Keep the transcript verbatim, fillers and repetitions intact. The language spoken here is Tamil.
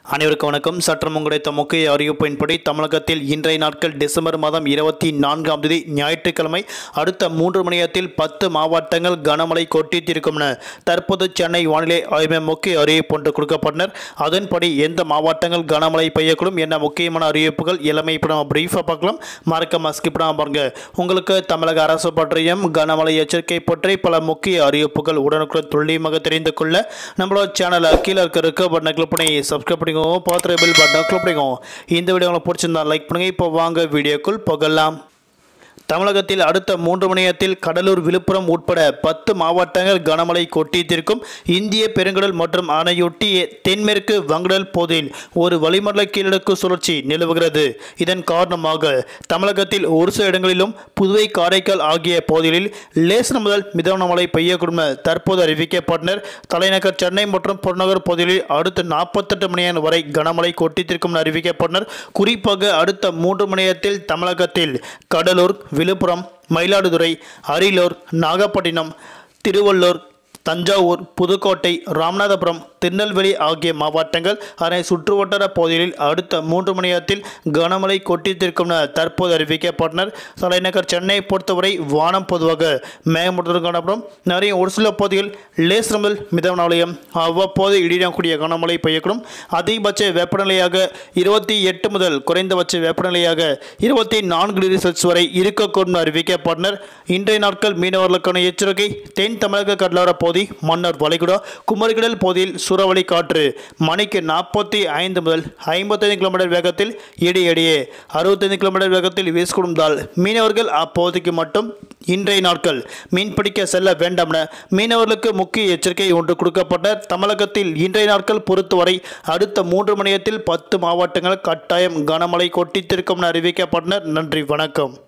அனைவருக்கும் வணக்கம். சற்றம் கிடைத்த முக்கிய அறிவிப்பின்படி தமிழகத்தில் இன்றைய நாட்கள் டிசம்பர் மாதம் இருபத்தி நான்காம் தேதி ஞாயிற்றுக்கிழமை அடுத்த மூன்று மணி நேரத்தில் பத்து மாவட்டங்கள் கனமழை கொட்டித்திருக்கும் என தற்போது சென்னை வானிலை ஆய்வு முக்கிய அறிவிப்பு ஒன்று கொடுக்கப்பட்டனர். அதன்படி எந்த மாவட்டங்கள் கனமழை பெய்யக்கூடும் என்ன முக்கியமான அறிவிப்புகள் எல்லாமே இப்போ நம்ம பிரீஃபாக பார்க்கலாம். மறக்காம ஸ்கிப் பண்ணாம பாருங்க. உங்களுக்கு தமிழக அரசு பற்றியும் கனமழை எச்சரிக்கை பற்றி பல முக்கிய அறிவிப்புகள் உடனுக்குடன் துல்லியமாக தெரிந்து கொள்ள நம்மளோட சேனலை கீழே இருக்க இருக்க பட்டனை கிளிக் பண்ணி சப்ஸ்கிரைப் பண்ணி பார்த்து பெல் பட்டனை கிளிக் பண்ணிக்கோங்க. இந்த வீடியோ உங்களுக்கு பிடிச்சிருந்தா லைக் பண்ணுங்க. இப்போ வாங்க வீடியோக்குள் போகலாம். தமிழகத்தில் அடுத்த மூன்று மணி நேரத்தில் கடலூர், விழுப்புரம் உட்பட பத்து மாவட்டங்கள் கனமழை கொட்டித்திருக்கும். இந்திய பெருங்கடல் மற்றும் அணையொட்டிய தென்மேற்கு வங்கடல் பகுதியில் ஒரு வளிமண்டல கீழடுக்கு சுழற்சி நிலவுகிறது. இதன் காரணமாக தமிழகத்தில் ஒரு சில இடங்களிலும் புதுவை, காரைக்கால் ஆகிய பகுதிகளில் லேசான முதல் மிதமான மழை பெய்யக்கூடும் என தற்போது அறிவிக்கப்பட்டனர். தலைநகர் சென்னை மற்றும் புறநகர் பகுதிகளில் அடுத்த நாற்பத்தெட்டு மணி நேரம் வரை கனமழை கொட்டித்திருக்கும் என அறிவிக்கப்பட்டனர். குறிப்பாக அடுத்த மூன்று மணி நேரத்தில் தமிழகத்தில் கடலூர், விழுப்புரம், மயிலாடுதுறை, அரியலூர், நாகப்பட்டினம், திருவள்ளூர், தஞ்சாவூர், புதுக்கோட்டை, ராமநாதபுரம், திருநெல்வேலி ஆகிய மாவட்டங்கள் அதனை சுற்றுவட்டார பகுதிகளில் அடுத்த மூன்று மணி நேரத்தில் கனமழை கொட்டித்திருக்கும் என தற்போது அறிவிக்கப்பட்டனர். தலைநகர் சென்னையை பொறுத்தவரை வானம் பொதுவாக மேகமூட்டத்துடன் காணப்படும். நிறைய ஒரு சில பகுதிகள் லேசான முதல் மிதமான மழையும் அவ்வப்போது இடியக்கூடிய கனமழை பெய்யக்கூடும். அதிகபட்ச வெப்பநிலையாக இருபத்தி எட்டு முதல் குறைந்தபட்ச வெப்பநிலையாக இருபத்தி நான்கு டிகிரி செல்சியஸ் வரை இருக்கக்கூடும் அறிவிக்கப்பட்டனர். இன்றைய நாட்கள் மீனவர்களுக்கான எச்சரிக்கை. தென் தமிழக கடலோர பகுதி, மன்னார் வளைகுடா, குமரிக்கடல் பகுதியில் சூறாவளி காற்று மணிக்கு நாற்பத்தி ஐந்து முதல் ஐம்பத்தைந்து கிலோமீட்டர் வேகத்தில் இடையிடையே அறுபத்தைந்து கிலோமீட்டர் வேகத்தில் வீசக்கூடும்தால் மீனவர்கள் அப்பகுதிக்கு மட்டும் இன்றைய நாட்கள் மீன்பிடிக்க செல்ல வேண்டாம் என மீனவர்களுக்கு முக்கிய எச்சரிக்கை ஒன்று கொடுக்கப்பட்ட. தமிழகத்தில் இன்றைய நாட்கள் பொறுத்தவரை அடுத்த மூன்று மணி நேரத்தில் பத்து மாவட்டங்கள் கட்டாயம் கனமழை கொட்டித்திருக்கும் என அறிவிக்கப்பட்டனர். நன்றி, வணக்கம்.